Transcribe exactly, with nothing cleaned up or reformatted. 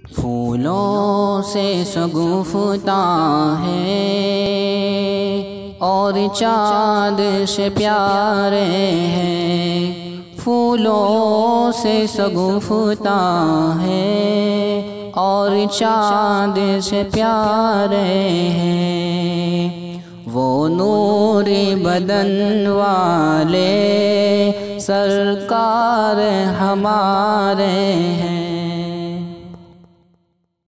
پھولوں سے شگفتہ ہے اور چاند سے پیارے ہیں، پھولوں سے شگفتہ ہے اور چاند سے پیارے ہیں، وہ نوری بدن والے سرکار ہمارے ہیں،